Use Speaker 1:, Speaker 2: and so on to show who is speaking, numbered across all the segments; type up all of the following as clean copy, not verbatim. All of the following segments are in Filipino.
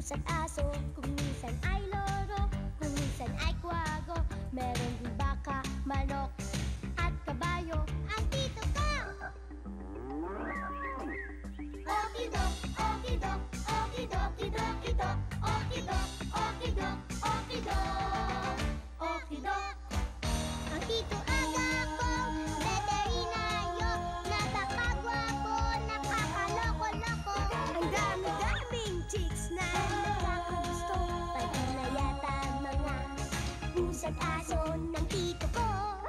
Speaker 1: pusa't aso, kung minsan ay loro, kung minsan ay kwago. Meron din baka, manok, at kabayo. Ang tito ko! Okidok, okidok, okidok, okidok, okidok, okidok, okidok, okidok. Ang tito Aga ko, veterinaryo, napakagwapo, nakakaloko-loko. Ang dami-daming chicks na nakakagusto, pati na yata mga pusa't aso ng tito ko.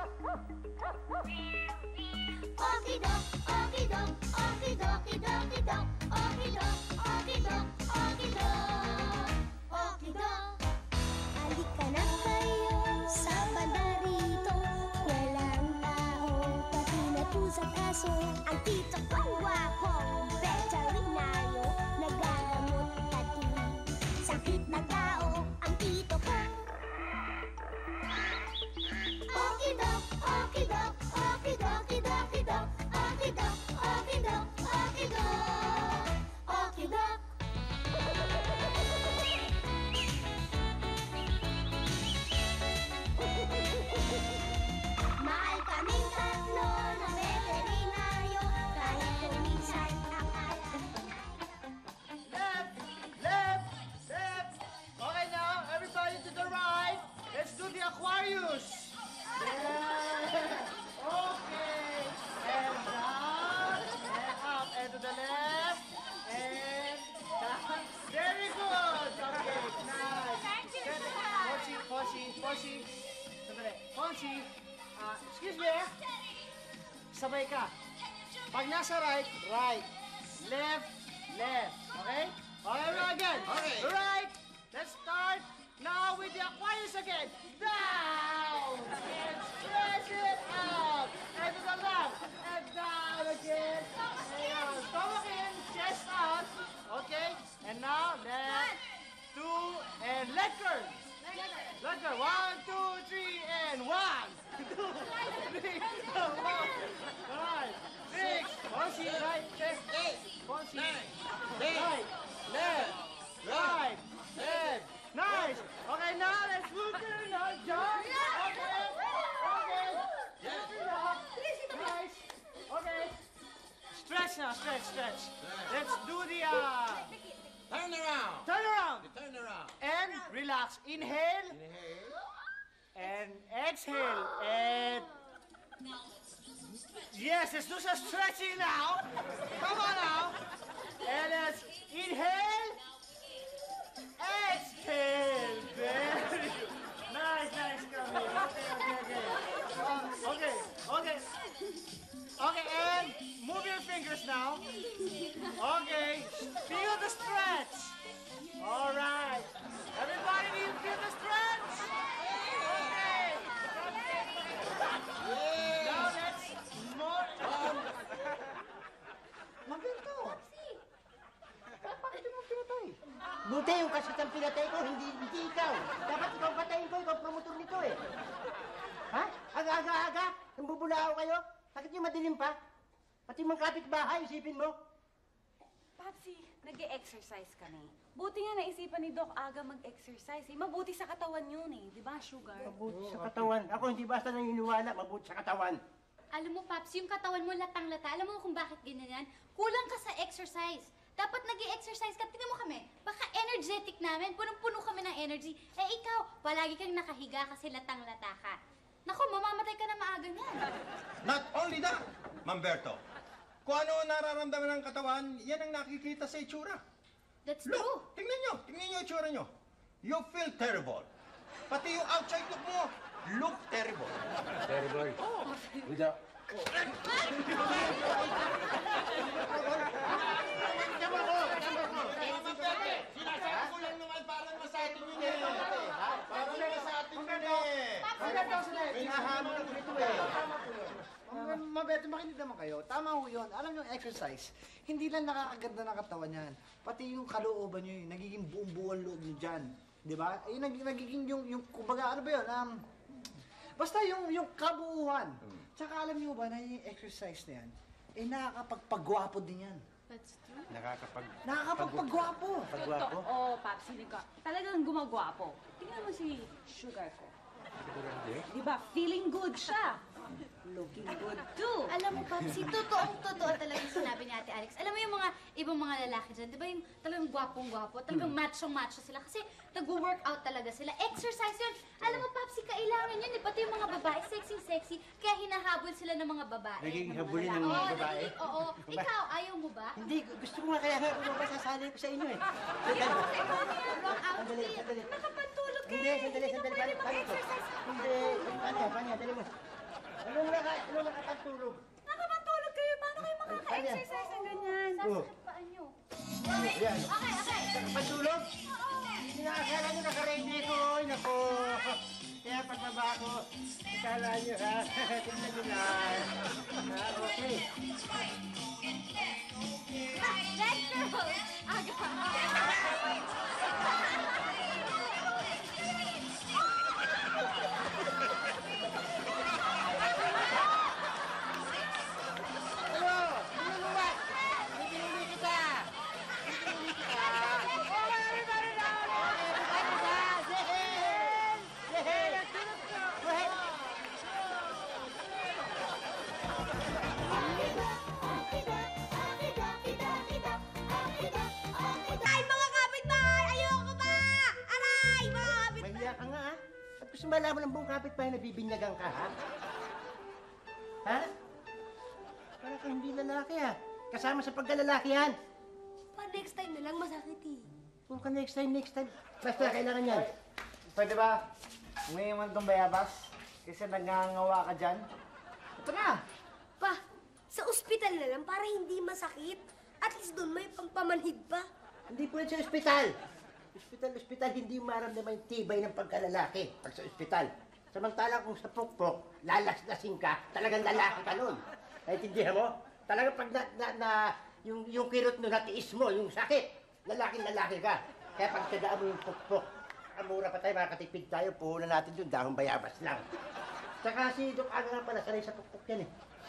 Speaker 1: Okidok, okidok, okidok, okidok, okidok, okidok, okidok, okidok, okidok. Halika na kayo sa banda rito, walang tao, pati na pusa't aso. Ang tito ko wapo, veterinaryo, nagagamot pati sakit na tao. Ang tito ko. Okidok, okidok, okidok, okidok, okidok, okidok, okidok, okidok, okidok. Mahal kaming tatlo na veterinaryo, kahit kung minsan akala.
Speaker 2: Left, left, left. Okay now, everybody to the right. Let's do the Aquarius. Yeah. Okay. And down, and up, and to the left, and down. Very good. Okay, nice. Ponchi, Ponchi, Ponchi. Sandali. Ponchi, excuse me. Sabay ka. Pag nasa right, right. Left, left. Okay? Okay, now again.
Speaker 3: Okay.
Speaker 2: Right. Let's start now with the Aquarius again. Down. And stretch it out. And to the left. And down again. And down. Stomach in, chest out. Okay. And now left, two, and leg curl. Leg curl. 1, 2, 3, and 1, 2, 3, 4, 5, 6. Ponchi, right, chest. Ponchi. Right, left, right, left. Nice. Okay, now let's move to the nose. Jump. Okay. Okay. Lift it up. Nice. Okay. Stretch now. Stretch, stretch. Let's do the
Speaker 3: Turn around.
Speaker 2: turn around
Speaker 3: Turn around.
Speaker 2: and relax. Inhale
Speaker 3: Inhale.
Speaker 2: and exhale and yes, let's do some stretching now. Come on now. And let's inhale. Exhale. Very good. Nice, nice, Camille. Okay. Okay, and move your fingers now. Okay. Feel the stretch. All right. Everybody, do you feel the stretch? Okay. Now let's more.
Speaker 4: Maberto! Bakit mo pinatay? Buti yung kasitang pinatay ko, hindi ikaw. Dapat ikaw patayin ko, ikaw promotor nito eh. Ha? Aga-aga-aga? Nambubulao kayo? Bakit yung madilim pa? Pati mga kapitbahay, isipin mo.
Speaker 5: Papsi, nag-e-exercise kami. Buti nga naisipan ni Doc Aga mag-exercise. Eh. Mabuti sa katawan yun eh. Di ba, Sugar?
Speaker 4: Mabuti sa katawan. Ako hindi basta naniniwala, mabuti sa katawan.
Speaker 6: Alam mo, Paps, yung katawan mo latang-lata. Alam mo kung bakit ganyan yan? Kulang ka sa exercise. Dapat nag-i-exercise ka. Tingnan mo kami. Baka energetic namin. Punong-puno kami ng energy. Eh ikaw, palagi kang nakahiga kasi latang-lata ka. Naku, mamamatay ka na maaga niyan.
Speaker 3: Not only that, Mamberto. Kung ano nararamdaman ng katawan, yan ang nakikita sa itsura.
Speaker 6: That's true.
Speaker 3: Look, tingnan nyo yung itsura nyo. You feel terrible. Pati yung outside look mo, look terrible.
Speaker 7: Terrible. Without...
Speaker 3: Sinasabi ko lang naman parang masatin yun eh. Parang masatin yun eh.
Speaker 4: Hinahamon ako nito eh.
Speaker 2: Mabeto, makinig naman kayo. Tama ho yun. Alam nyo, exercise, hindi lang nakakaganda ng katawan yan. Pati yung kalooban nyo, nagiging buong-buong loob nyo dyan. Di ba? Yung nagiging yung kumbaga, ano ba yun? Basta yung kabuuan. Tsaka alam nyo ba na yung exercise na yan, eh nakakapagpagwapo din yan.
Speaker 6: That's true.
Speaker 4: Nakakapagpagwapo. Pagwapo.
Speaker 5: Totoo, Papsi. Talagang gumagwapo. Tingnan mo si Sugar ko. Di ba? Feeling good siya. Looking good too.
Speaker 6: Alam mo, Papsi, totoo talaga yung sinabi ni Ate Alex. Alam mo yung mga ibang mga lalaki dyan, di ba yung talagang gwapong-gwapo, talagang machong-macho sila kasi nag-workout talaga sila. Exercise yun. Alam mo, Papsi, kailangan yun. Pati yung mga babae, sexy-sexy, kaya hinahabol sila ng mga babae.
Speaker 4: Nagiging habulin ng mga babae?
Speaker 6: Oo. Ikaw, ayaw mo ba?
Speaker 4: Hindi, gusto ko nga kaya nga kung sasali ko sa inyo eh.
Speaker 6: Wrong
Speaker 4: Sandali,
Speaker 6: outfit.
Speaker 4: sandali.
Speaker 5: Nakapantulog ka
Speaker 4: Hindi,
Speaker 5: eh.
Speaker 4: sandali.
Speaker 5: Hindi ka pwede mag-exercise.
Speaker 4: Hindi, paano, dali mo. Anong nakakatulog?
Speaker 5: Nakapantulog kayo. Paano kayo makaka-exercise ng ganyan?
Speaker 6: Sasakit paan nyo.
Speaker 4: Yan.
Speaker 6: Okay.
Speaker 4: Patulog? Hindi nakakala nyo nakaready ko. Ay, nako. Kaya pagbaba ko, akala nyo ha. Tingnan nyo lang. Okay.
Speaker 6: Let's go! Aga.
Speaker 4: Ano? Ano mo ba? Pinuli kita. Pinuli kita.
Speaker 1: Ay, mga kapitbahay! Ayoko pa! Aray, mga kapitbahay!
Speaker 4: Mahiya ka nga ha? At gusto malaman ng buong kapitbahay na bibinyagan ka ha? Ha? Parang kang hindi lalaki ha? Kasama sa pagkalalaki yan.
Speaker 1: Pa, next time na lang masakit eh.
Speaker 4: Kung ka next time. Basta kailangan yan.
Speaker 2: Pwede ba? Ngayon man itong bayabas? Kasi nagngangawa ka dyan. Ito na!
Speaker 1: Pa, sa ospital na lang para hindi masakit. At least doon may pampamanhid pa.
Speaker 4: Hindi pwede sa ospital. Ospital, hindi maramdaman yung tibay ng pagkalalaki pag sa ospital. Samantala kung sa pukpok, lalasdasin ka, talagang lalaki ka nun. Naintindihan mo? Talagang pag yung kirot nun natiis mo, yung sakit, lalaki ka. Kaya pag tadaan mo yung pukpok, mura pa tayo, makakatipid tayo, puhunan natin dun, dahong bayabas lang. Saka si Doc Aga nga pala, sanay sa pukpok yan eh.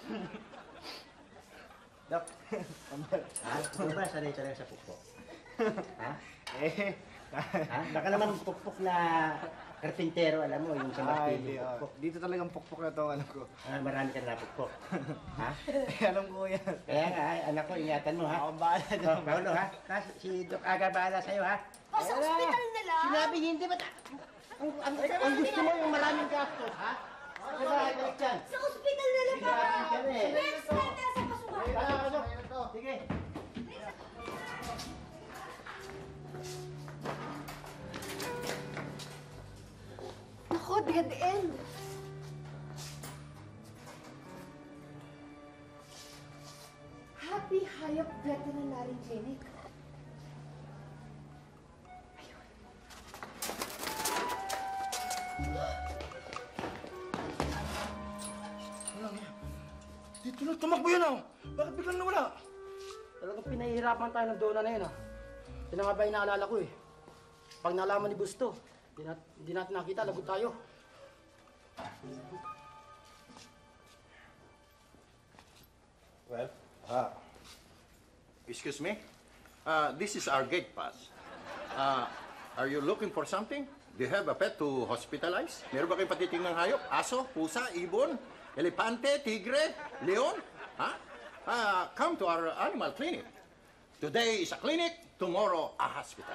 Speaker 4: Doc, ha? Ano ba sanay sa pukpok? Ha? Ha? Baka naman pukpok na karpintero, alam mo, yung sa martilyo pukpok.
Speaker 2: Dito talagang pukpok na ito, alam ko.
Speaker 4: Marami ka na pukpok. Ha?
Speaker 2: Alam ko yan.
Speaker 4: Kaya nga, anak ko, ingatan mo, ha?
Speaker 2: Ako bahala
Speaker 4: Oh,
Speaker 2: dyan.
Speaker 4: Paolo, ha? Si Doc Aga bahala sa'yo, ha?
Speaker 1: Pa, sa ospital na lang!
Speaker 4: Sinabi hindi ba? Ang gusto mo yung maraming gastos, ha? Sa bahay, balik dyan.
Speaker 1: Sa ospital na lang, pa!
Speaker 4: Grabe ka na eh.
Speaker 1: Next time na sa pasukan!
Speaker 4: Pasok. Sige.
Speaker 1: Ako, dead end. Happy Hayop Veterinary Clinic.
Speaker 7: Dito na, tumakbo yun ah. Bakit biglang nawala? Talagang pinahihirapan tayo ng dona na yun ah. Yan ang nga ba yung naalala ko eh. Pag nalaman ni Busto, hindi natin nakita, lagot tayo.
Speaker 3: Well, excuse me? This is our gate pass. Are you looking for something? Do you have a pet to hospitalize? Meron ba kayong patiting ng hayop? Aso, pusa, ibon, elepante, tigre, leon? Come to our animal clinic. Today is a clinic, tomorrow a hospital.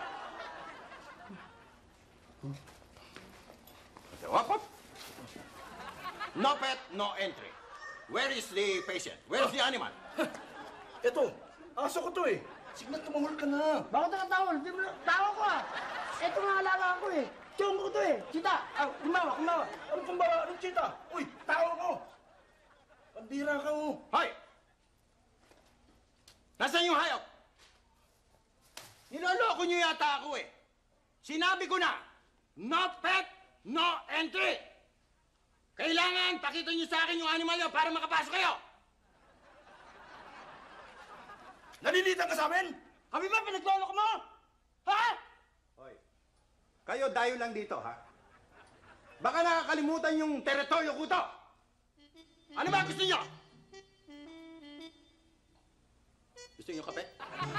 Speaker 3: What? No pet, no entry. Where is the patient? Where is the animal?
Speaker 7: Ito, aso ko to eh. Sige na, tumahol ka na.
Speaker 4: Bakit nakatawol? Di mo tawa ko ah. Ito nga alaga ko eh. Tiyong ko to eh. Chita. Kumawa.
Speaker 7: Ano pang bara? Anong chita? Uy, tao ko. Pandira ka mo.
Speaker 3: Hoy! Nasaan yung hayop? Niloloko niyo yata ako eh. Sinabi ko na, no pet, no entry. Kailangan pakita niyo sa akin yung animal niyo para makapasok kayo.
Speaker 7: Nalilitan ka sa amin?
Speaker 3: Kami ba pinagloloko mo? Ha? Hoy, kayo dayo lang dito, ha? Baka nakakalimutan yung teritoryo ko to. Ano ba gusto niyo? Gusto niyo kape?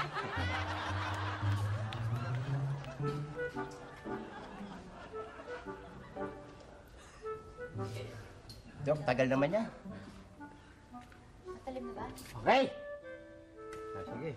Speaker 4: Dok, tagal naman niya.
Speaker 6: Matalim na ba?
Speaker 4: Okay. Sige.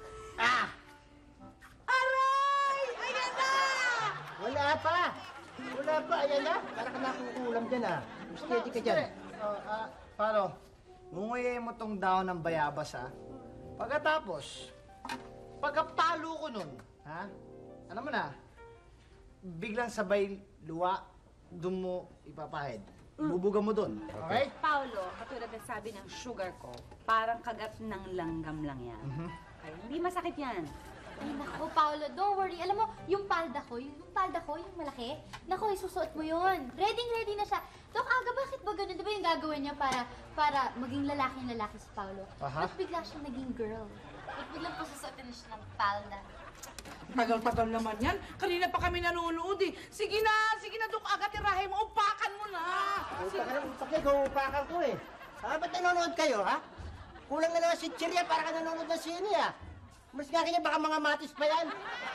Speaker 5: Aray! Ayan na!
Speaker 4: Wala pa. Wala pa. Ayan na. Para ka nakukulam dyan, Steady ka dyan.
Speaker 2: Paano? Ngunguyayin mo tong daon ng bayabas, ha? Pagkatapos, pagkapalo ko nun, ha? Alam mo na, biglang sabay luwa, doon mo ipapahid. Bubuga mo doon, okay?
Speaker 5: Paolo, katulad ng sabi ng sugar ko, parang kagat ng langgam lang yan. Ay, hindi masakit yan.
Speaker 6: Ay, naku, Paolo, don't worry. Alam mo, yung palda ko, yung malaki, naku, isusuot mo yun. Ready na siya. Dok Aga, bakit ba ganun? Di ba yung gagawin niya para maging lalaki si Paolo?
Speaker 2: Aha.
Speaker 6: At bigla siya naging girl. At biglang pasusuotin na siya ng palda.
Speaker 8: Tagal-tagal naman yan. Kanina pa kami nanonood eh. Sige na, Dok Aga, tirahin mo. Upakan mo na.
Speaker 4: Upak ko, upakan ko eh. Ba't nanonood kayo, ha? Kulang na naman si Chiria para ka nanonood ng sine, Mas nga kanya, baka mga matis pa yan.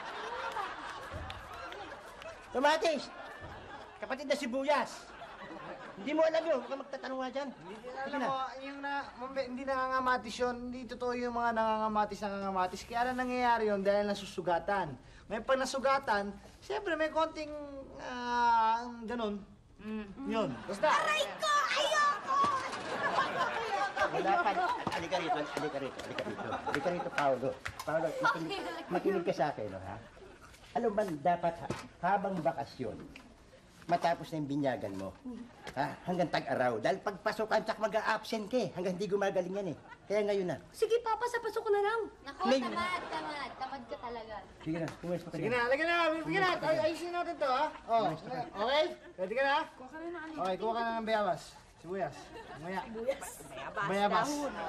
Speaker 4: Tomatis! Kapatid na sibuyas. Hindi mo alam yun, huwag ka magtatanong nga dyan.
Speaker 2: Alam mo, hindi nangangamatis yun. Hindi totoo yung mga nangangamatis. Kaya lang nangyayari yun dahil nasusugatan. Ngayon pag nasugatan, siyempre may konting, ganun. Yun. Basta.
Speaker 8: Aray ko! Ayoko!
Speaker 4: Wala pa. Halika rito, Paolo. Paolo, makinig ka sa akin, ha? Alam ba, dapat habang bakasyon, matapos na yung binyagan mo, hanggang tag-araw. Dahil pagpasokan, tsak mag-a-absent ka hanggang hindi gumagaling yan Kaya ngayon na.
Speaker 1: Sige, Papa, sa pasok ko na lang.
Speaker 6: Naku,
Speaker 4: Ngayon.
Speaker 6: tamad ka talaga.
Speaker 4: Sige na, pumayos pa ka
Speaker 2: Sige
Speaker 4: dyan.
Speaker 2: na, halika na. Sige na, ayusin natin to, ha? Oh, okay? Ready ka na? Okay, kuha ka na ng bayabas. Sibuyas. Maya. Bayabas.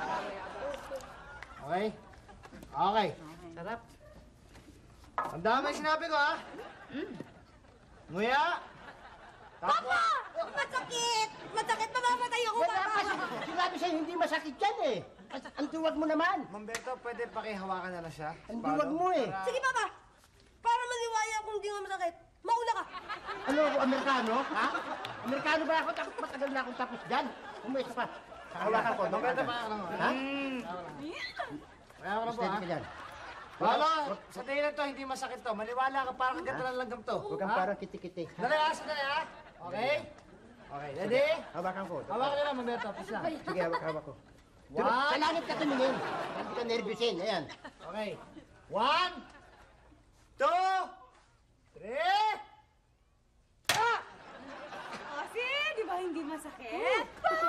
Speaker 2: Okay? Okay. Sarap. Tandaan mo yung sinabi ko, ha? Nguya. Papa!
Speaker 8: Masakit! Masakit! Mamamatay ako,
Speaker 4: Wala pa. Sinabi sa'yo, hindi masakit yan Ang tuwag mo naman.
Speaker 2: Mamberto, pwede pakihawakan na lang siya?
Speaker 4: Ang tuwag mo
Speaker 8: Sige, Papa! Para maniwaya kung hindi nga masakit, mauna ka!
Speaker 4: Ano ako, Amerikano? Amerikano ba ako? Matagal na akong tapos dyan. Umayos pa. Hawakan ko.
Speaker 2: Mamberto, pakihawakan mo.
Speaker 4: Ha?
Speaker 2: Pakihawakan mo,
Speaker 4: Steady
Speaker 2: ha?
Speaker 4: ka dyan.
Speaker 2: Paolo, sa tingin na to, hindi masakit to. Maniwala ka, parang kaganda ng langgam to.
Speaker 4: Huwag kang
Speaker 2: Ha?
Speaker 4: parang kiti-kiti.
Speaker 2: Dali, ha? Sandali, ha? Okay? Okay, ready?
Speaker 4: Hawakan ko.
Speaker 2: Hawakan ka lang, Mamberto. Please lang.
Speaker 4: Sige, hawak ko.
Speaker 2: One.
Speaker 4: Sa langit ka tumingin. Hindi ka nervyusin. Ayan.
Speaker 2: Okay. 1, 2, 3.
Speaker 5: Kasi, di ba hindi masakit?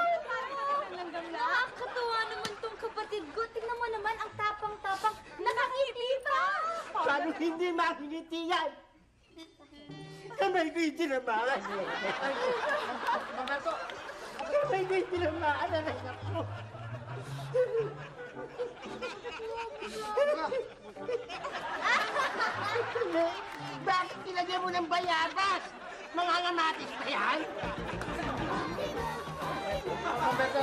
Speaker 6: Nakakatuwa naman tong kapatid ko. Tingnan mo naman, ang tapang-tapang. Nakangiti pa!
Speaker 4: Paano hindi makikiti yan? Kamay ko yung tinamaan.
Speaker 2: Mamberto.
Speaker 4: Kamay ko yung tinamaan. Anak ko. Bakit nilagyan mo ng bayabas? Mga ngamatis pa yan?
Speaker 2: Mamberto.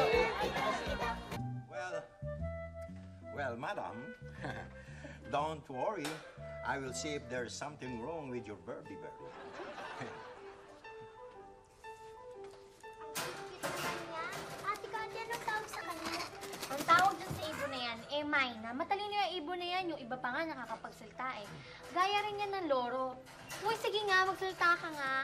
Speaker 3: Well, madam, don't worry. I will see if there's something wrong with your birdie bird.
Speaker 1: Ate Candy, anong tawag sa kanila? Ang tawag dun sa ibon na yan, Mayna. Matalino yung ibon na yan, yung iba pa nga nakakapagsalita Gaya rin yan ng loro. Uy, sige nga, magsalita ka nga.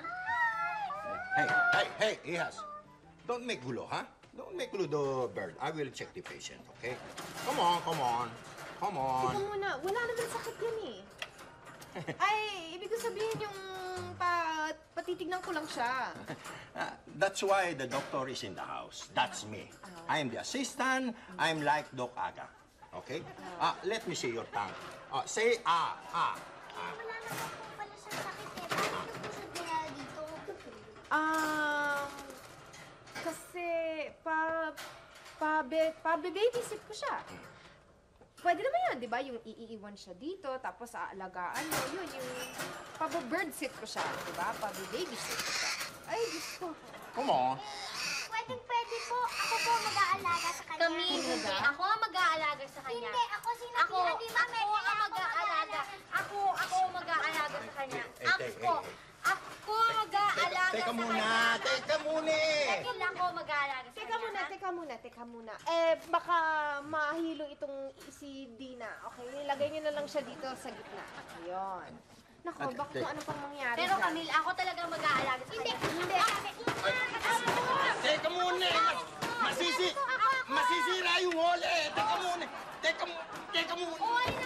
Speaker 3: Hey, Ihas. Don't make gulo, huh? Don't make gulo the bird. I will check the patient, okay? Come on.
Speaker 9: Teka muna, wala naman sakit yan Ay, ibig ko sabihin yung patitignan ko lang siya.
Speaker 3: That's why the doctor is in the house. That's me. I am the assistant. I'm like Doc Aga. Okay? Let me see your tongue. Say ah.
Speaker 1: Wala naman po pala siyang sakit Bakit yung puso dinala dito?
Speaker 9: Kasi babysit ko siya. Pwede naman yun, di ba? Yung iiwan siya dito, tapos aalagaan mo. Yun, yung bird-sit ko siya, di ba? Babysit ko siya. Ay, Diyos ko.
Speaker 3: Come on.
Speaker 1: Pwede Hindi po. Ako po mag-aalaga sa kanya. Kami, hindi. Ako ang mag-aalaga sa kanya. Hindi, ako sinabihan ni Ma'am. Ako ang mag-aalaga. Ako mag-aalaga sa kanya. Ako mag-aalaga
Speaker 3: Teka
Speaker 1: sa
Speaker 3: muna,
Speaker 1: kanya.
Speaker 3: teka muna eh.
Speaker 1: Dahil ako mag-aalaga sa kanya.
Speaker 9: Teka muna. Baka mahilo itong si Dina. Okay, nilagay niyo na lang siya dito sa gitna. Ayun. Nako, baka kung ano pang mangyari
Speaker 1: Pero
Speaker 9: dyan.
Speaker 1: Camille, ako talaga mag-aalaga sa kanya. Hindi.
Speaker 3: Teka muna, masisira yung hole. Teka muna.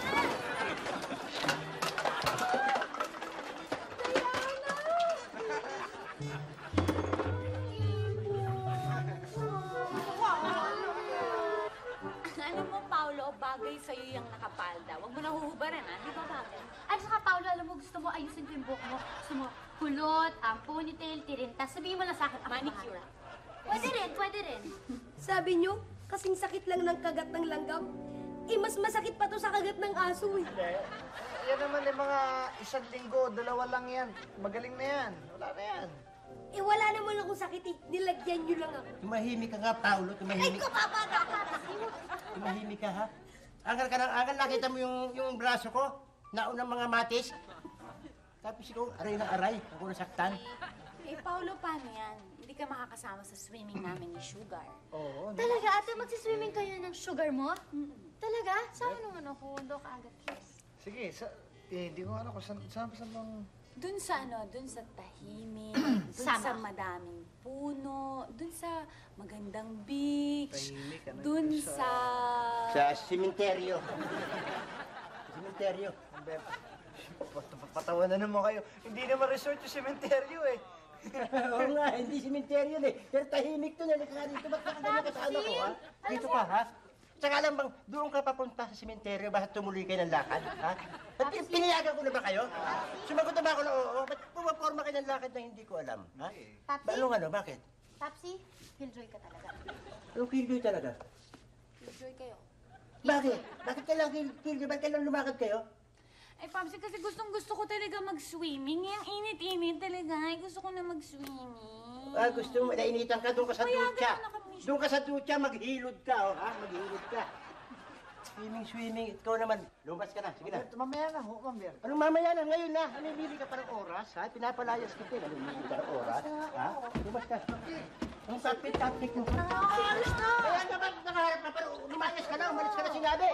Speaker 5: Alam mo, Paolo, bagay sa'yo yung nakapalda. Huwag mo na huhubaran, ha? Di ba bagay?
Speaker 1: At saka, Paolo, alam mo, gusto mo ayusin ko yung buhok mo. Gusto mo kulot, ponytail, tirintas. Sabihin mo na sa akin, ako
Speaker 5: Manicure.
Speaker 1: bahala. Pwede rin.
Speaker 10: Sabi nyo, kasing sakit lang ng kagat ng langgam. Eh, mas masakit pa to sa kagat ng aso eh.
Speaker 2: Yan naman yung mga 1 linggo, 2 lang yan. Magaling na yan. Wala na yan.
Speaker 10: Eh, wala naman akong sakit eh. Nilagyan nyo lang ako.
Speaker 4: Tumahimik ka nga, Paolo.
Speaker 10: Ay,
Speaker 4: Tumahimik.
Speaker 10: kapapata ka!
Speaker 4: Tumahimik ka, ha? Angal ka ng angal. Nakita mo yung braso ko? Naunang mga matis. Tapos ikaw, aray na aray. Ako nasaktan.
Speaker 5: Eh, Paolo, paano yan? Hindi ka makakasama sa swimming namin ni Sugar.
Speaker 2: Oo.
Speaker 1: Talaga, ate, magsiswimming kayo ng sugar mo? Talaga? Sama naman ako, Dok Agad, please.
Speaker 2: Sige, hindi ko alam kung saan bang...
Speaker 5: Dun sa tahimik, dun sa madaming puno, dun sa magandang beach,
Speaker 2: Tahimik, ano,
Speaker 5: dun
Speaker 2: dun
Speaker 5: sa...
Speaker 4: Sa simenteryo. Simenteryo.
Speaker 2: Patawa na naman kayo. Hindi naman resort yung sementeryo eh.
Speaker 4: Oo nga, hindi simenteryo eh. Pero tahimik to. Nalika nga dito. Ba't nakagano ka sa ano ko, ha? Dito ka, ha? Tsaka alam bang, doon ka papunta sa simenteryo, bakit tumuloy kayo ng lakad, ha? At pinayagan ko na ba kayo? Sumagot na ba ako na oo? Ba't pumaporma kayo ng lakad na hindi ko alam, ha?
Speaker 1: Tapsi?
Speaker 4: Anong bakit?
Speaker 1: Tapsi, killjoy ka talaga.
Speaker 4: Anong killjoy talaga?
Speaker 5: Enjoy kayo.
Speaker 4: Bakit? Bakit kailang killjoy? Bakit kailang lumakad kayo?
Speaker 5: Ay, Papsi, kasi gustong-gusto ko talaga mag-swimming. Yung init-init talaga. Ay, gusto ko na mag-swimming.
Speaker 4: Ah, gusto mo, nainitan ka, doon ka sa
Speaker 5: Payagan
Speaker 4: ducha.
Speaker 5: mo na kami.
Speaker 4: Doon ka sa ducha, maghilod ka, oh, ha? Maghilod ka. Swimming. Ikaw naman, lumabas ka na. Sige na.
Speaker 2: Mamaya na ho, Mamber.
Speaker 4: Anong mamaya na? Ngayon na. Namimili ka pa ng oras, ha? Pinapalayas kita. Namimili ka ng oras, ha? Lumabas ka. Ang tapit mo.
Speaker 9: Alis na!
Speaker 4: Kaya naman, nakaharap na, pero lumayas ka na. Umalis ka na sinabi.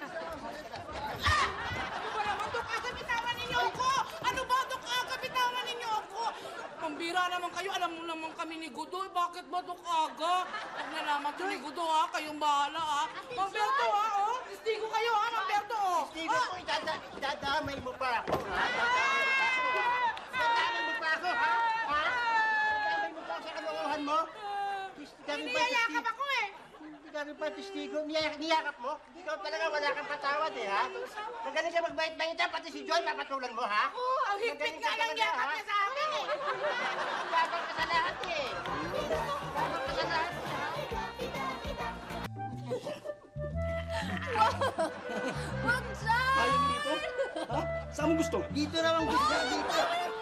Speaker 8: Ano ba naman, Dok Aga, bitawan ninyo ako! Ano ba, Dok Aga, bitawan ninyo ako? Pambira naman kayo, alam mo naman kami ni Gudo. Bakit ba, Dok Aga? Pag nalaman to ni Gudo, ha? Kayong bahala, ha? Mamberto, ha? Oh, istigo kayo, ha? Mamberto, oh!
Speaker 4: Tigo ko, idadamay mo pa ako, ha? Idadamay mo pa ako, ha? Ha? Idadamay mo pa ako sa kalokohan mo?
Speaker 8: Niyayakap ako, eh!
Speaker 4: Hindi ka rin pa testigo. Niyakap mo? Hindi ka talaga wala kang patawad eh, ha? Magaling ka magbait-bait ha? Pati si Joy papatulan mo, ha?
Speaker 8: Oo, ang higpit nga lang yakap niya sa akin, eh!
Speaker 4: Labang ka sa lahat eh. Labang ka sa lahat eh, ha?
Speaker 10: Wag dyan!
Speaker 7: Ayaw mo dito? Ha? Saan mo gusto?
Speaker 4: Dito naman gusto, dito.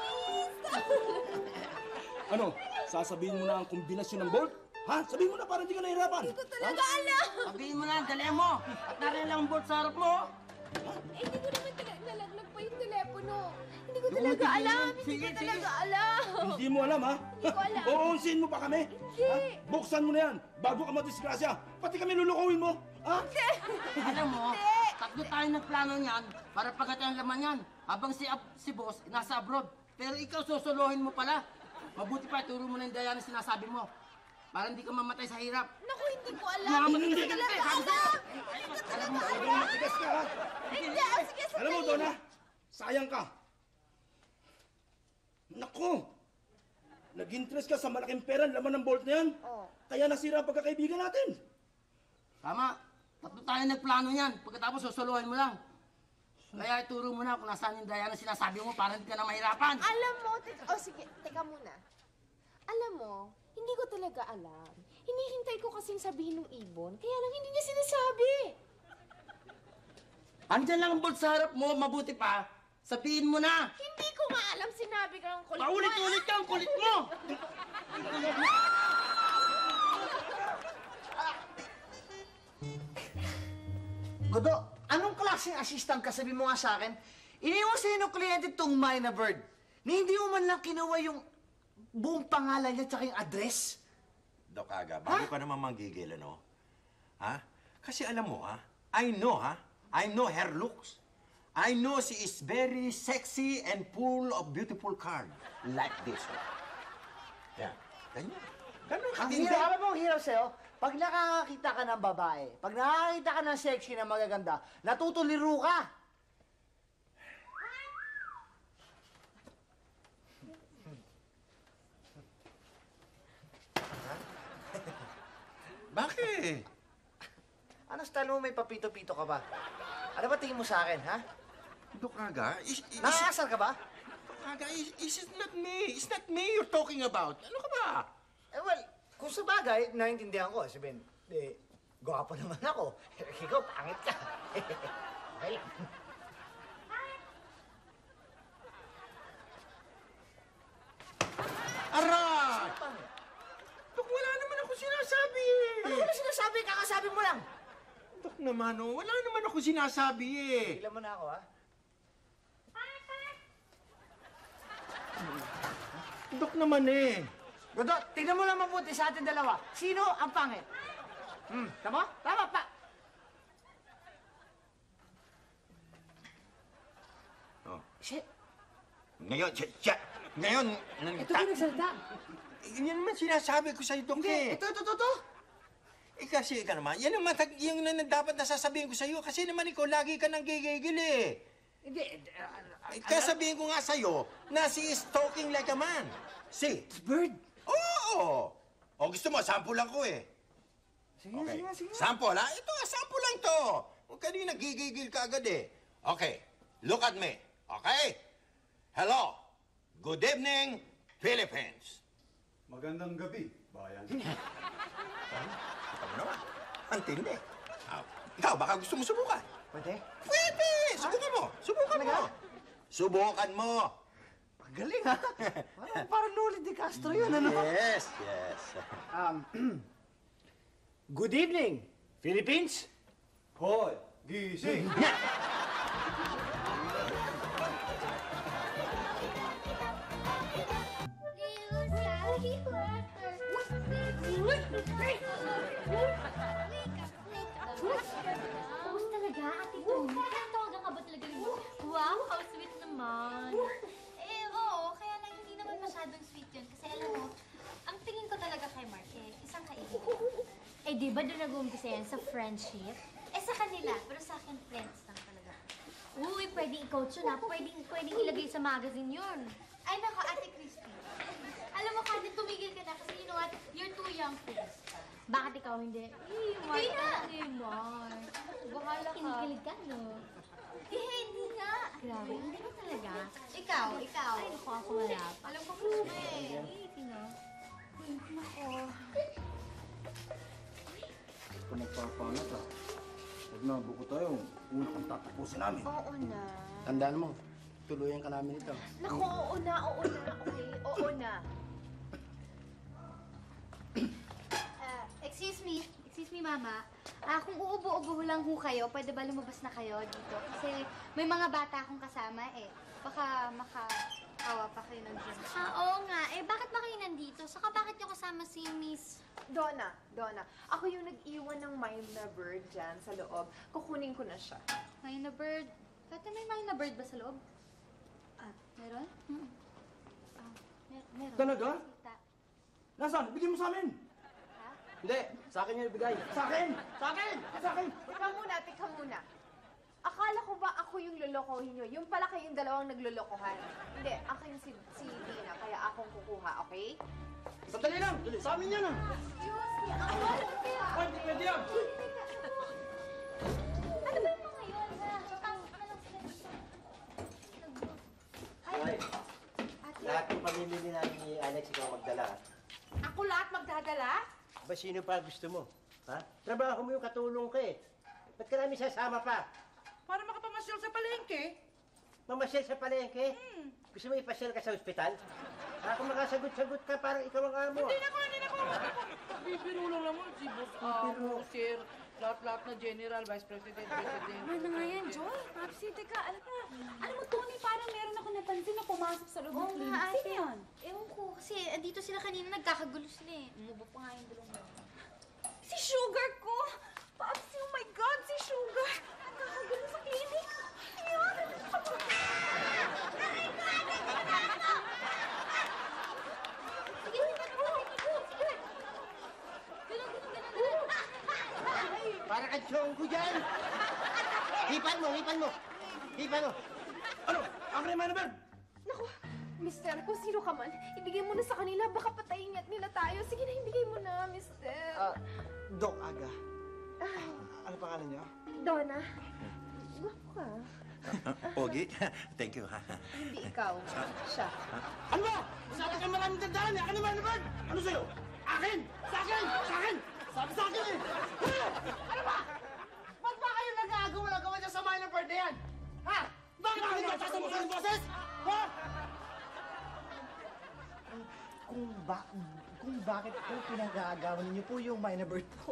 Speaker 7: Ano? Sasabihin mo na ang kombinasyon ng bolt? Ha? Sabihin mo na para hindi ka nahirapan. Hindi ko
Speaker 10: Talaga alam!
Speaker 4: Sabihin mo na, dalihan mo. At narin lang ang bolt sa harap mo.
Speaker 10: Eh, hindi ko naman nalaglag pa yung telepono. Hindi ko talaga alam! Hindi ko talaga alam!
Speaker 7: Hindi mo alam, ha?
Speaker 10: Hindi ko alam.
Speaker 7: Uunsin mo pa kami? Ha? Buksan mo na yan bago ka madisgrasya. Pati kami lulukawin mo. Ha?
Speaker 4: Alam mo, tatlo tayo nagplano niyan para pagkatay ang laman yan. Habang si boss nasa abroad. Pero ikaw susuluhin mo pala. Mabuti pa, turo mo na yung daya na sinasabi mo. Para hindi ka mamatay sa hirap.
Speaker 10: Naku, hindi ko alam!
Speaker 7: Naman
Speaker 10: Hindi ko
Speaker 7: hindi.
Speaker 10: talaga alam! Hindi ko talaga alam!
Speaker 7: Tigas ka, ha?
Speaker 10: Hindi! Sige,
Speaker 7: Alam mo, Donna, sayang ka. Naku! Nag-interest ka sa malaking pera, laman ng bolt na yan. Kaya nasira ang pagkakaibigan natin.
Speaker 4: Tama. Tatlo tayo nagplano niyan. Pagkatapos susuluhin mo lang. Kaya ituro mo na kung nasaan yung daya na sinasabi mo para hindi ka na mahirapan.
Speaker 9: Alam mo, sige, teka muna. Alam mo, hindi ko talaga alam. Hinihintay ko kasing sabihin ng ibon, kaya lang hindi niya sinasabi.
Speaker 4: Andyan lang ang bolt sa harap mo, mabuti pa. Sabihin mo na.
Speaker 9: Hindi ko nga alam, sinabi ka ng kulit mo.
Speaker 4: Paulit-ulit ka ang kulit mo.
Speaker 2: Godo, anong klaseng assistant ka? Sabi mo nga sa akin, iniwan sa'yo ng kliyente itong Myna Bird. Ni hindi mo man lang kinuha yung buong pangalan niya tsaka yung address.
Speaker 3: Dok Aga, bago ka naman manggigil, ano? Ha? Kasi alam mo, ha? I know her looks. I know she is very sexy and full of beautiful card. Like this. Yan. Ganyan. Ganun ka
Speaker 2: Ang
Speaker 3: din.
Speaker 2: hirap, alam mo ang hirap sa'yo? Pag nakakakita ka ng babae, pag nakakakita ka ng sexy na magaganda, natutuliro ka.
Speaker 3: Bakit?
Speaker 2: Ano style mo, may papito-pito ka ba? Ano ba tingin mo sa akin, ha?
Speaker 3: Dok Aga,
Speaker 2: Nakakasal ka ba?
Speaker 3: Dok Aga, is it not me? It's not me you're talking about. Ano ka ba?
Speaker 2: Eh, well, kung sa bagay, naiintindihan ko. Sabihin, gwapo naman ako. Ikaw, pangit ka. Okay lang.
Speaker 3: Aray! Dok, wala naman ako sinasabi eh.
Speaker 2: Ano ba sinasabi? Kakasabi mo lang.
Speaker 3: Dok naman, oh, wala naman ako sinasabi eh.
Speaker 2: Tigilan mo na ako, ha?
Speaker 3: Dok naman eh.
Speaker 2: Godo, tingnan mo lang mabuti sa ating dalawa. Sino ang pangit? Tama? Tama pa.
Speaker 3: Oh.
Speaker 2: Shit.
Speaker 3: Ngayon, ngayon,
Speaker 2: Ito ka nagsalita.
Speaker 3: yan naman sinasabi ko sa'yo, Dok eh.
Speaker 2: Ito.
Speaker 3: Eh kasi ka naman, yan naman yung dapat nasasabihin ko sa'yo kasi naman ikaw lagi ka nang gigigil eh.
Speaker 2: Hindi.
Speaker 3: Kaya sabihin ko nga sa'yo na she is talking like a man. See?
Speaker 2: Bird.
Speaker 3: Oo! O gusto mo, sample lang ko eh.
Speaker 2: Sige,
Speaker 3: Okay.
Speaker 2: sige.
Speaker 3: Sample ha? Ito, sample lang to. Huwag ka din nagigigil ka agad eh. Okay, look at me. Okay? Hello. Good evening, Philippines.
Speaker 11: Magandang gabi, bayan.
Speaker 3: Kita mo naman. Ang tindi. Ikaw, baka gusto mo subukan.
Speaker 2: Pwede?
Speaker 3: Pwede! Subukan mo! Subukan mo! Subukan mo!
Speaker 2: Galing, ha? Parang Loli de Castro yun, ano?
Speaker 3: Yes.
Speaker 2: Good evening, Philippines.
Speaker 11: Hoy, gising!
Speaker 1: Tapos talaga, Ate Tony. Kaya tawagan ka ba talaga mo? Wow, how sweet naman.
Speaker 6: Eh, oo. Kaya lang hindi naman masyadong sweet yun. Kasi alam mo, ang tingin ko talaga kay Mark, isang kaibigan.
Speaker 1: Eh, di ba doon nag-umpisa yan sa friendship?
Speaker 6: Eh, sa kanila. Pero sa akin, friends lang talaga.
Speaker 1: Uy, pwedeng i-coach yun ha. Pwedeng ilagay sa magazine yun.
Speaker 6: Ay, nako, Ate Christy. Alam mo, Kati, tumigil ka na kasi you know what? You're too young for this.
Speaker 1: Bakit ikaw hindi?
Speaker 6: Hindi na.
Speaker 1: Mark. Bahala ka. Kinikilig ka, no?
Speaker 6: Hindi nga.
Speaker 1: Grabe, hindi ka talaga.
Speaker 6: Ikaw.
Speaker 1: Ay, naku, ako wala pa.
Speaker 6: Alam ko gusto mo eh.
Speaker 1: Sino? Nako.
Speaker 7: Kung nagpapangat ah. Huwag na, buko tayo. Una kang tatapusin namin.
Speaker 10: Oo na.
Speaker 7: Tandaan mo, tuluyan ka namin ito.
Speaker 10: Naku, oo na. Okay, oo na.
Speaker 6: Excuse me, Mama. Kung uubo-ubo lang ho kayo, pwede ba lumabas na kayo dito? Kasi may mga bata akong kasama eh. Baka makaawa pa kayo ng gym.
Speaker 1: Oo nga. Eh, bakit ba kayo nandito? Saka bakit niyo kasama si Miss...
Speaker 10: Donna. Ako yung nag-iwan ng Myna Bird dyan sa loob. Kukunin ko na siya.
Speaker 6: Myna Bird. Dati may Myna Bird ba sa loob? Meron? Meron.
Speaker 7: Talaga?
Speaker 6: Kita.
Speaker 7: Nasaan? Bigyan mo sa amin! Hindi, sa akin yung ibigay. Sa akin! Sa akin! Sa akin!
Speaker 10: Tika muna. Akala ko ba ako yung lolokohin nyo? Yung pala kayong dalawang naglolokohan. Hindi, akin si Dina, kaya akong kukuha, okay?
Speaker 7: Sandali lang! Sa amin yan ah! Pwede yan!
Speaker 1: Ano ba yung mga yun? Pasok na lang sila dito.
Speaker 4: Lahat ng pamimili namin ni Alex, ikaw magdala.
Speaker 8: Ako lahat magdadala?
Speaker 4: Ba, sino pa gusto mo? Ha? Trabaho mo yung katulong ka eh. Ba't ka namin sasama pa?
Speaker 8: Para makapamasyal sa palengke.
Speaker 4: Mamasyal sa palengke? Gusto mo ipasyal ka sa ospital? Ako makasagot-sagot ka, parang ikaw ang amo.
Speaker 8: Hindi na ko. Bibiro lang naman si Boss Amo, Sir. Lahat-lahat na general, vice president, president.
Speaker 5: Ano nga yan, Joy? Papsi, teka, alam mo, Tony, parang meron ako napansin na pumasok sa loob ng
Speaker 1: Oo
Speaker 5: clinic.
Speaker 1: nga,
Speaker 5: Sino
Speaker 1: ate.
Speaker 5: yun?
Speaker 1: Ewan ko, kasi andito sila kanina nagkakagulo sila eh. Umubo pa nga yung dalawang mo.
Speaker 5: Si Sugar ko! Papsi, oh my God, si Sugar! Nakakagulo sa clinic! Ayun!
Speaker 1: Sige, sige.
Speaker 4: Para ka ko dyan! Hipan mo, hipan mo! Hipan mo!
Speaker 7: Ano? Ang naman na,
Speaker 9: Naku, mister, kung sino ka man, ibigay mo na sa kanila. Baka patayin nila tayo. Sige na, ibigay mo na, mister.
Speaker 7: Doc Aga. Ano pangalan niyo?
Speaker 9: Donna, guwapo ka.
Speaker 3: Pogi, thank you.
Speaker 9: Hindi ikaw, siya.
Speaker 7: Ano ba? Sa akin ka maraming dandalan eh. Akin naman na, Bird! Ano sa'yo? Akin! Sa akin! Sa akin! Sabi sa akin eh! Ano ba? Ba't ba kayo nag-aagawa dyan sa minor bird na yan? Ha? Bakit ako nagsasabi kayo ng boses? Ha?
Speaker 4: Kung bakit po pinag-aagawan ninyo po yung minor bird po?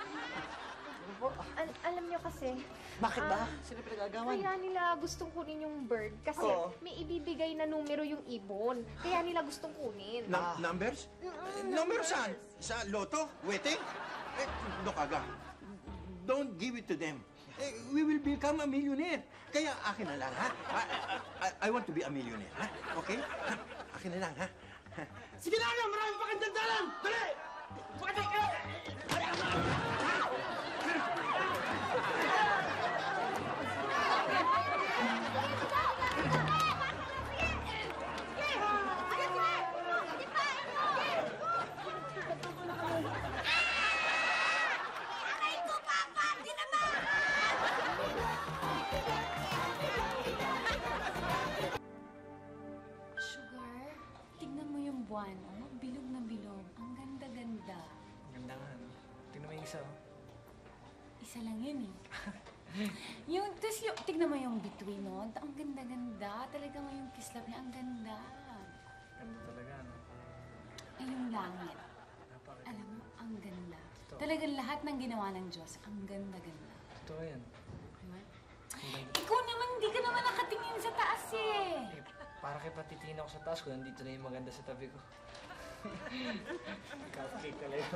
Speaker 9: Alam niyo kasi,
Speaker 4: Bakit ba? Sino pinag-aagawan?
Speaker 9: kaya nila gustong kunin yung bird. Kasi
Speaker 4: Oo.
Speaker 9: may ibibigay na numero yung ibon. Kaya nila gustong kunin.
Speaker 3: Numbers? Numbers saan? Sa loto? Waiting? Doc Aga, don't give it to them. We will become a millionaire. Kaya akin na lang, ha? I want to be a millionaire, ha? Okay? Akin na lang, ha?
Speaker 7: Sige na nga! Marami pa kang dandalan! Dali! Bakit kayo?
Speaker 5: Sugar, tignan mo yung buwan, oh. Bilog na bilog. Ang ganda-ganda.
Speaker 12: Ganda nga, no? Tingnan mo yung isa, oh.
Speaker 5: Isa lang yun, eh. Tignan mo yung between, no? Ang ganda-ganda. Talaga mo yung kislap niya. Ang ganda.
Speaker 12: Ganda talaga, no?
Speaker 5: Ay, yung langit.
Speaker 12: Napakaganda.
Speaker 5: Alam mo, ang ganda.
Speaker 12: Totoo.
Speaker 5: Talagang lahat ng ginawa ng Diyos, ang ganda-ganda.
Speaker 12: Totoo yan.
Speaker 5: Diba?
Speaker 12: Ang ganda.
Speaker 5: Ikaw naman, hindi ka naman nakatingin sa taas, eh.
Speaker 12: Eh, para kay patitingin ako sa taas ko, nandito na yung maganda sa tabi ko. Cupcake talaga.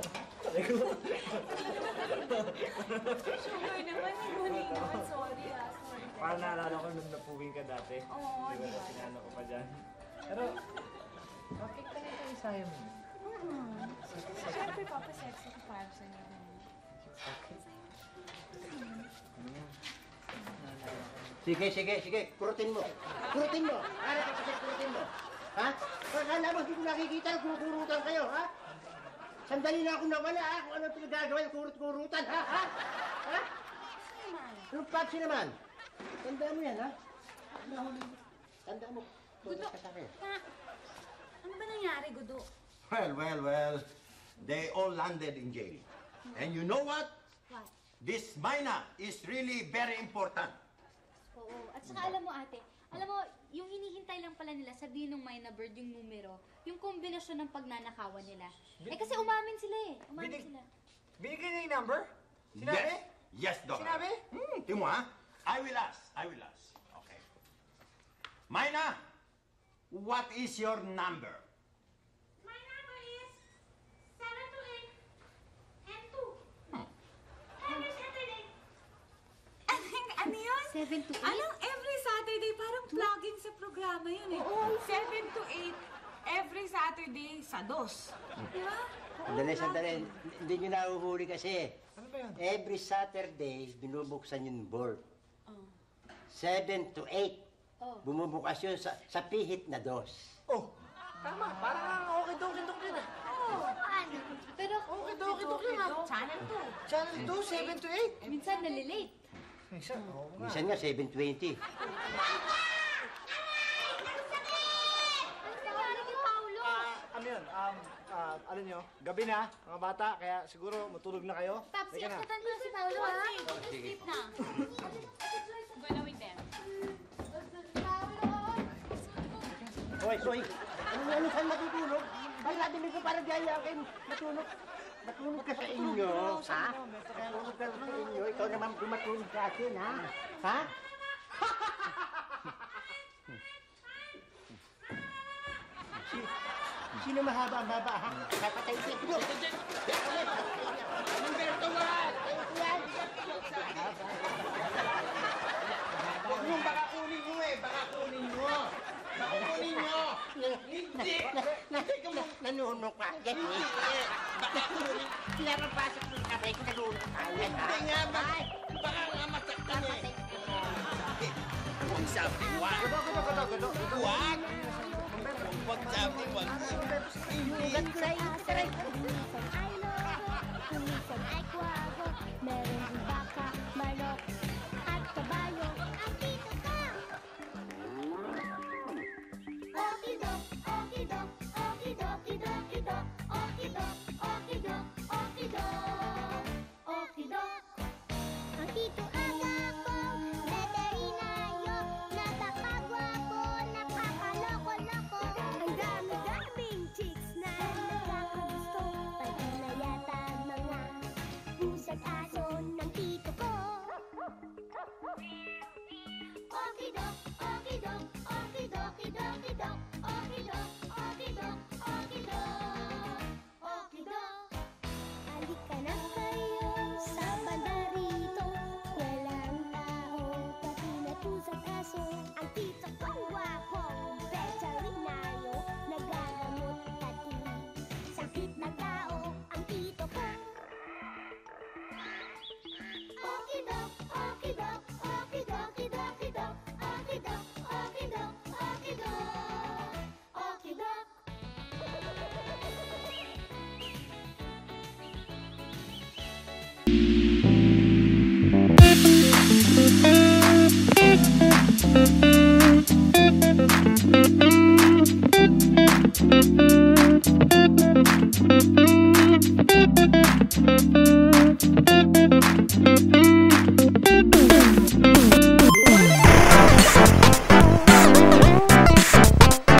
Speaker 5: Sugar naman, ngunit naman. Sorry, sorry.
Speaker 12: Parang naalala ko nung napugin ka dati.
Speaker 5: Oo,
Speaker 12: Di ba?
Speaker 5: diba?
Speaker 12: Sinano ko pa dyan. Pero, cupcake talaga yung isayo mo.
Speaker 5: Siyempre, papasexy ko para sa'yo.
Speaker 4: Sige. Kurutin mo. Kurutin mo. Para ka kasi kurutin mo. Ha? Akala mo, hindi ko nakikita, kukurutan kayo, ha? Sandali na ako nawala, ha? Kung ano pinagagawa yung kurut-kurutan, ha? Ha? Yung Papsi naman. Tandaan mo yan, ha? Tandaan mo. Gudo ka sa akin.
Speaker 5: Ano ba nangyari, Gudo?
Speaker 3: Well. They all landed in jail. And you know what?
Speaker 1: What?
Speaker 3: This Mina is really very important.
Speaker 6: Oo. At saka alam mo ate, yung hinihintay lang pala nila sabihin ng Mina Bird yung numero, yung kombinasyon ng pagnanakawan nila. Eh kasi umamin sila eh.
Speaker 12: Binigay niya yung number? Sinabi?
Speaker 3: Yes, Doc.
Speaker 12: Sinabi?
Speaker 3: Timo, ha? I will ask. Okay. Mina, what is your number?
Speaker 1: My number is 728 and 2. Every Saturday.
Speaker 5: Ano yun?
Speaker 6: 7 to 8?
Speaker 5: Anong every Saturday? Parang vlogging sa programa yun, eh. Oo. 7 to 8 every Saturday sa 2. Di ba?
Speaker 4: Sandali. Hindi nyo nahuhuli kasi.
Speaker 12: Ano ba yan?
Speaker 4: Every Saturday, binubuksan yung board. 7 to 8. Bumubukas yun sa pihit na 2.
Speaker 12: Oh, tama. Parang ang okay-dokie-dok din, ah.
Speaker 6: Pero
Speaker 12: Okay-dokie-dok din, ah.
Speaker 5: Channel 2.
Speaker 12: Channel 2, 7 to 8.
Speaker 6: minsan nalilate.
Speaker 12: Minsan, oo nga.
Speaker 4: Minsan nga, 7:20.
Speaker 12: Ano yun? Alam nyo, gabi na, mga bata, kaya siguro matulog na kayo.
Speaker 6: Papsi,
Speaker 12: Halika na.
Speaker 6: akatan mo na si Paolo ha.
Speaker 5: Sleep na. Gonna with them.
Speaker 4: Hoy! Ano saan matutulog? Ang nadinig ko parang gaya akin matulog. Matulog ka sa inyo, ha? Matulog ka sa inyo. Ikaw naman matulog sa akin, ha? Ha? Sino mahaba ang baba, ha? Kapatay ko.
Speaker 2: Humberto, wag! Huwag mong baka kunin nyo eh. Baka kunin nyo. Baka kunin nyo. Hindi.
Speaker 4: Nanunok ka.
Speaker 2: Hindi. Baka kunin.
Speaker 4: Pinapapasok mo yung kamay ko, nanunok ka.
Speaker 2: Hindi nga. Baka nga masaktan eh. Huwag sabi, wag. Wag. Huwag sabi, wag.
Speaker 1: Minsan ay kwago, meron din baka, manok, at kabayo. Andito ka! Okidok, okidok, okidok, okidok, okidok, okidok, okidok. Ang tito aga ko, veterinario, napakagwapo, nakakaloko-loko. Ang dami-daming chicks na nagkakagusto. Pati na yata mga pusa't aso ng tito ko. Okidok, okidok, okidok, okidok, okidok, okidok, okidok, okidok. Halika na kayo sa banda rito. Walang tao, pati na pusa't aso. Ang tito kong gwapong veterinaryo, nagagamot pati sakit ng tao. Ang tito ko. Okidok, okidok, okidok, okidok, okidok, okidok, okidok, okidok.
Speaker 13: Thank you.